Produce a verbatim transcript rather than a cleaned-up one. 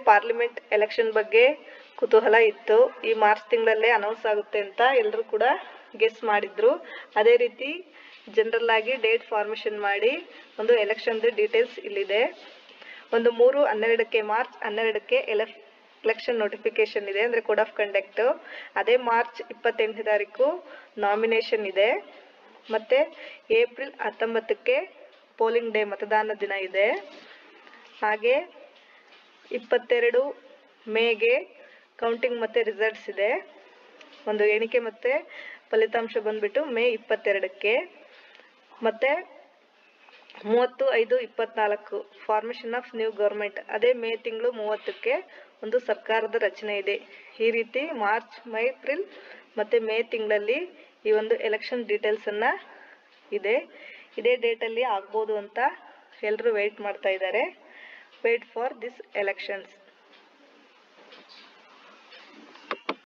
Parliament election ಬಗ್ಗೆ ಕುತೂಹಲ ಇತ್ತು. ಈ ಮಾರ್ಚ್ ತಿಂಗಳಲ್ಲೇ ಅನೌನ್ಸ್ ಆಗುತ್ತೆ ಅಂತ ಎಲ್ಲರೂ ಕೂಡ ಗೆಸ್ ಮಾಡಿದ್ರು. ಅದೇ ರೀತಿ ಜನರಲ್ ಆಗಿ ಡೇಟ್ ಫಾರ್ಮೇಷನ್ ಮಾಡಿ ಒಂದು ಎಲೆಕ್ಷನ್ದು ಡೀಟೇಲ್ಸ್ ಇಲ್ಲಿದೆ. ಒಂದು ಮೂರು ಹನ್ನೆರಡಕ್ಕೆ ಮಾರ್ಚ್ ಹನ್ನೆರಡಕ್ಕೆ ಎಲೆಫ್ ಎಲೆಕ್ಷನ್ ನೋಟಿಫಿಕೇಶನ್ ಇದೆ, ಅಂದರೆ ಕೋಡ್ ಆಫ್ ಕಂಡಕ್ಟ್. ಅದೇ ಮಾರ್ಚ್ ಇಪ್ಪತ್ತೆಂಟನೇ ತಾರೀಕು ನಾಮಿನೇಷನ್ ಇದೆ. ಮತ್ತು ಏಪ್ರಿಲ್ ಹತ್ತೊಂಬತ್ತಕ್ಕೆ ಪೋಲಿಂಗ್ ಡೇ, ಮತದಾನ ದಿನ ಇದೆ. ಹಾಗೆ ಇಪ್ಪತ್ತೆರಡು ಮೇಗೆ ಕೌಂಟಿಂಗ್ ಮತ್ತು ರಿಸಲ್ಟ್ಸ್ ಇದೆ. ಒಂದು ಎಣಿಕೆ ಮತ್ತು ಫಲಿತಾಂಶ ಬಂದ್ಬಿಟ್ಟು ಮೇ ಇಪ್ಪತ್ತೆರಡಕ್ಕೆ. ಮತ್ತು ಮೂವತ್ತು ಐದು ಇಪ್ಪತ್ನಾಲ್ಕು ಫಾರ್ಮೇಷನ್ ಆಫ್ ನ್ಯೂ ಗೌರ್ಮೆಂಟ್, ಅದೇ ಮೇ ತಿಂಗಳು ಮೂವತ್ತಕ್ಕೆ ಒಂದು ಸರ್ಕಾರದ ರಚನೆ ಇದೆ. ಈ ರೀತಿ ಮಾರ್ಚ್, ಏಪ್ರಿಲ್ ಮತ್ತು ಮೇ ತಿಂಗಳಲ್ಲಿ ಈ ಒಂದು ಎಲೆಕ್ಷನ್ ಡೀಟೇಲ್ಸನ್ನು ಇದೆ. ಇದೇ ಡೇಟಲ್ಲಿ ಆಗ್ಬೋದು ಅಂತ ಎಲ್ಲರೂ ವೆಯ್ಟ್ ಮಾಡ್ತಾ ಇದ್ದಾರೆ. Wait for this elections.